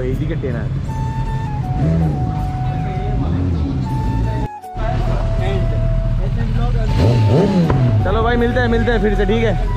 इसी के टेनर। चलो भाई मिलते हैं फिर से, ठीक है।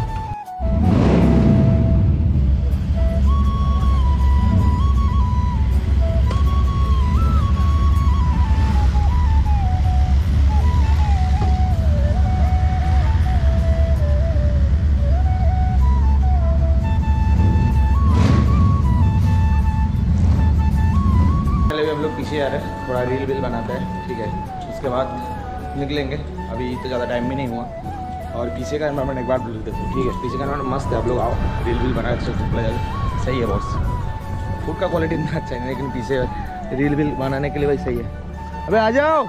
हम लोग पीछे आ रहे हैं, थोड़ा रील बिल बनाते हैं, ठीक है। उसके बाद निकलेंगे, अभी तो ज़्यादा टाइम भी नहीं हुआ। और पीछे का एनवायरमेंट एक बार देखो, ठीक है। पीछे का एनवायरमेंट मस्त है, आप लोग आओ, रील बिल बना के चला जाए, सही है बॉस। फूड का क्वालिटी इतना अच्छा है, लेकिन पीछे रील बिल बनाने के लिए भाई सही है। अबे आ जाओ,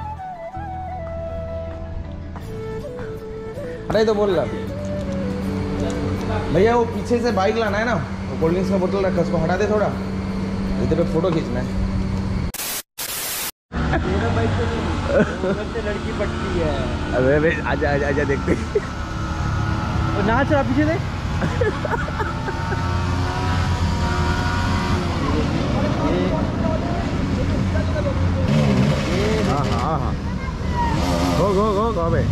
अरे तो बोल रहा भैया, वो पीछे से बाइक लाना है ना, वो कोल्ड ड्रिंक्स का बोतल रखा, उसको हटा दे थोड़ा, इधर पे फोटो खींचना है। बाइक तो लड़की पटती है। अरे आजा आजा आजा, देखते नाच रहा पीछे से। हाँ हाँ हाँ, गो बे।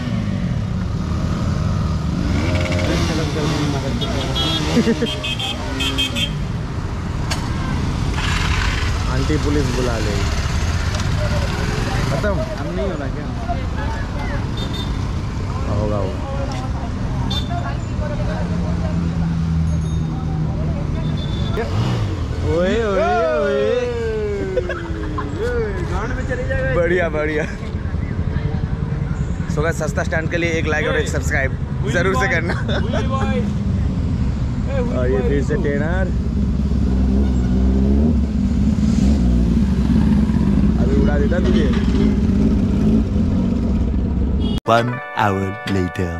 आंटी पुलिस बुला ले, खत्म। हम नहीं होना क्या होगा वो। ओए ओए ओए, गांड में चली जाएगा। बढ़िया बढ़िया। सो गाइस, सस्ता स्टैंड के लिए एक लाइक और एक सब्सक्राइब जरूर से करना। और ये फिर से टेनर अभी उड़ा देता तुझे। 1 hour later.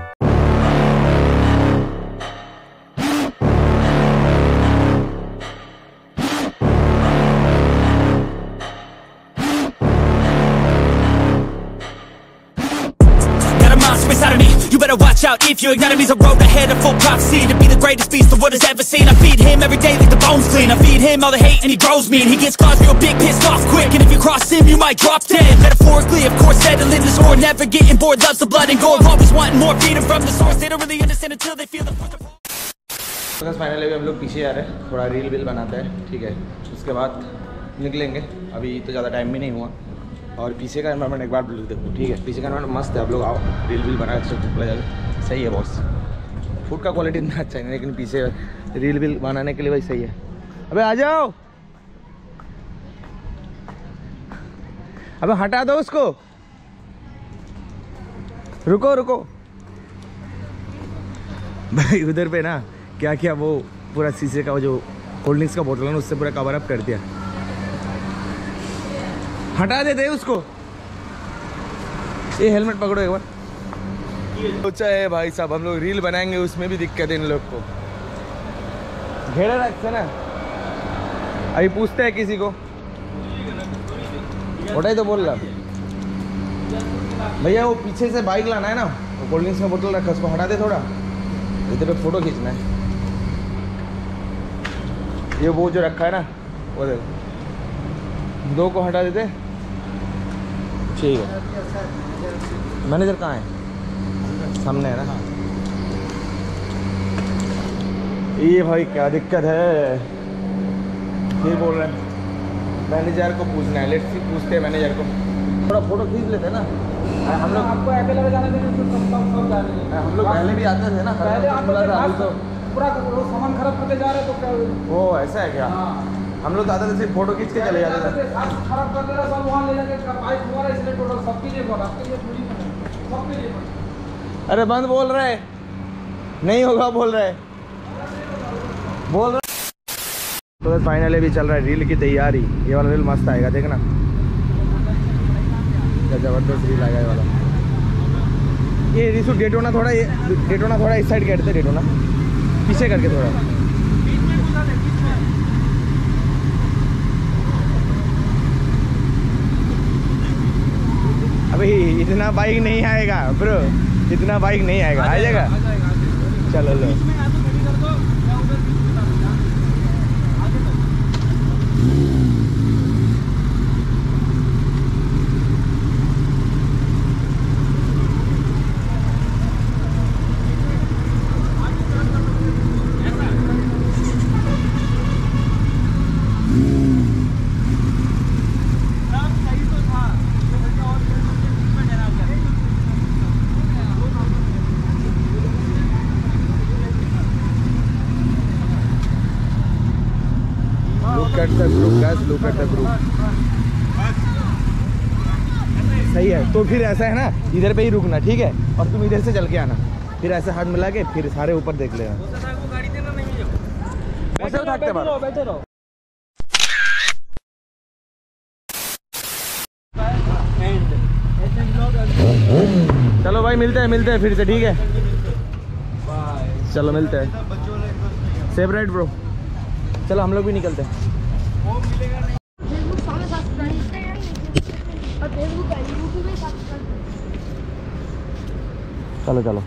Inside of me, you better watch out if you ignite me. A road ahead of full prophecy to be the greatest beast the world has ever seen. I feed him every day like the bones clean. I feed him all the hate and he grows me, and he gets claws real big, pissed off quick. And if you cross him, you might drop dead. Metaphorically, of course, settling the score, never getting bored, loves the blood and gore, always wanting more, freedom from the source. They don't really understand until they feel the force. बस finally अभी हम लोग पीछे आ रहे हैं, थोड़ा reel bill बनाते हैं, ठीक है। उसके बाद निकलेंगे, अभी तो ज़्यादा टाइम भी नहीं हुआ। और पीछे का एनवायरमेंट एक बार देखो, ठीक है। पीछे का एनवायरमेंट मस्त है, आप लोग आओ, रील बिल बना के चला जाए, सही है बॉस। फूड का क्वालिटी इतना अच्छा है, लेकिन पीछे रील बिल बनाने के लिए भाई सही है। अबे आ जाओ, अबे हटा दो उसको, रुको रुको भाई। उधर पे ना क्या किया, वो पूरा शीशे का वो जो कोल्ड ड्रिंक्स का बोतल है ना, उससे पूरा कवर अप कर दिया। हटा देते उसको। ये हेलमेट पकड़ो एक बार। सोचा है भाई साहब, हम लोग रील बनाएंगे, उसमें भी दिक्कत है इन लोग को। घेरा रखते ना, अभी पूछते हैं किसी को। उठाई तो बोल रहा भैया, वो पीछे से बाइक लाना है ना, वो कोल्ड ड्रिंक्स का बोतल रखा, उसको हटा दे थोड़ा, इधर पे फोटो खींचना है। ये वो जो रखा है ना, वो देखो, दो को हटा देते, ठीक है। मैनेजर कहाँ है? सामने है ना। ये भाई क्या दिक्कत है, फिर बोल रहे हैं मैनेजर को पूछना है। लेट्स सी, पूछते हैं मैनेजर को, थोड़ा फोटो खींच लेते हैं ना। हम लोग आपको अकेले जाने देंगे, हम लोग पहले भी आते थे ना, पहले अभी तो पूरा सामान खराब करते जा रहे, तो क्या वो ऐसा है क्या? हम लोग आते थे, सिर्फ फोटो खींच के चले जाते थे। खराब कर दे रहा सब, वहाँ ले जाके बाइक हुआ है, इसलिए टोटल सबके लिए बोला, आपके लिए थोड़ी, सबके लिए। अरे बंद बोल रहे, नहीं होगा बोल रहे, बोल रहे। तो फाइनली भी चल रहा है रील की तैयारी। ये वाला रील मस्त आएगा, देखना क्या जबरदस्त रील आएगा ये वाला। ये रिसू डेटोना थोड़ा, ये डेटोना थोड़ा इस साइड करते, डेटोना पीछे करके थोड़ा। अभी इतना बाइक नहीं आएगा ब्रो, इतना बाइक नहीं आएगा। आ जाएगा, चलो लो। Look at the group guys, look at the group. सही है, तो फिर ऐसा है ना, इधर पे ही रुकना, ठीक है, और तुम इधर से चल के आना, फिर ऐसे हाथ मिला के फिर सारे ऊपर देख लेना। बैठे रहो। चलो भाई, मिलते हैं फिर से, ठीक है, चलो मिलते हैं। Safe ride bro. चलो हम लोग भी निकलते हैं। चलो चलो।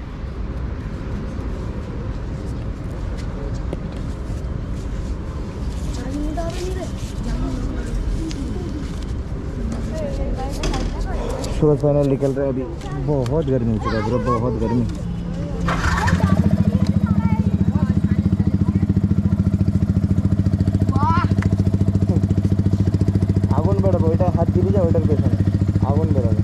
सूरज पैनल निकल रहा है अभी। बहुत गर्मी हो चुका है ब्रो, बहुत गर्मी। आगुन बेड़ा ओइटा हाथ गिरी जा, ओइटार पेছনে आगुन बेड़ाবে।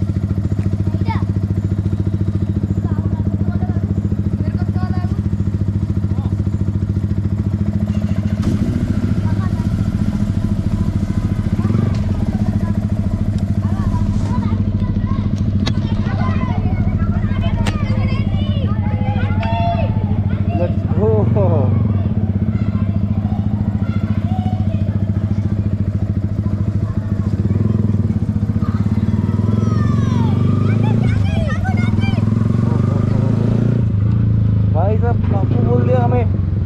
आपको बोल दिया हमें।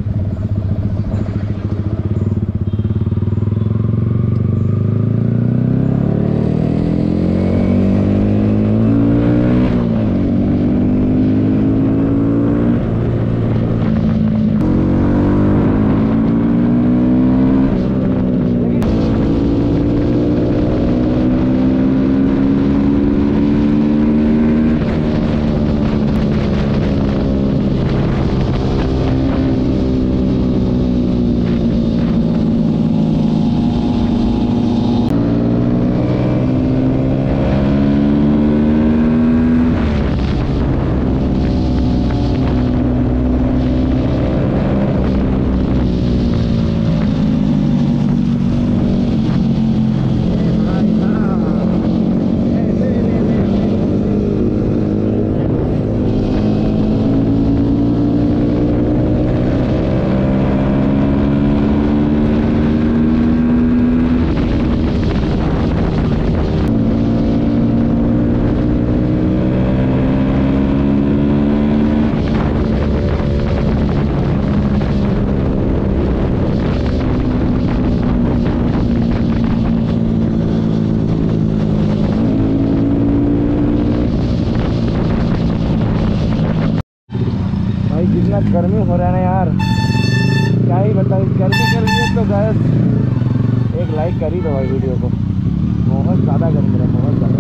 कितना गर्मी हो रहा है ना यार, क्या ही बताऊँ। गर्मी कर रही है तो गैस एक लाइक कर ही दो भाई वीडियो को। बहुत ज़्यादा गर्मी है, बहुत ज़्यादा।